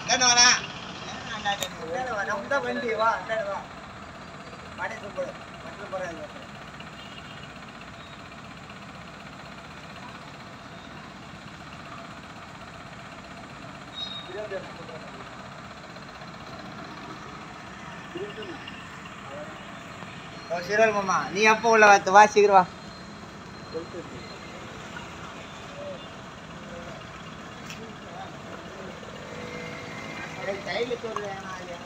நம்ம தான் வண்டி வா வா மாடே போடு மட்டும் போறாங்க சீரல் மாமா நீ எப்போ உள்ள வா சீக்கிரம் வா கையில சொல்றேன்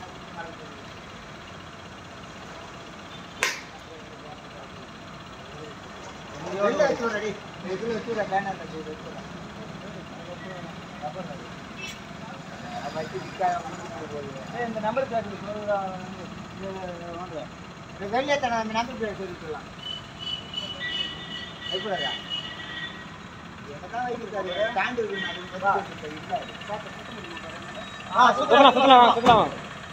இந்த நம்பர் வெளியே தானே அந்த நம்பர் பேர் சொல்லிக்கலாம் எப்படியா என்னதான் வைக்கிறாரு ஸ்டாண்டு சுத்தலாம்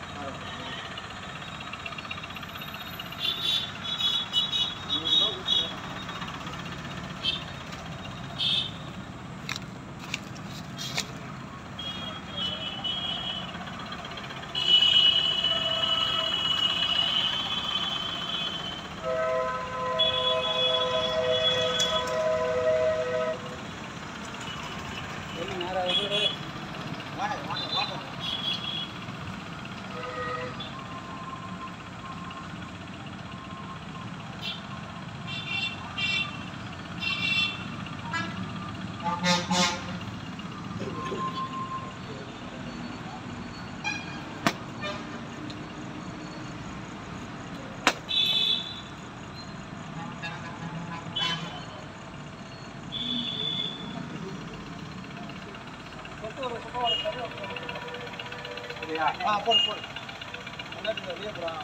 போடு வெளியே போறான்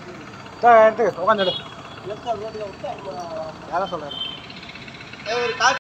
எடுத்து உட்காந்து யாரும் சொல்றேன்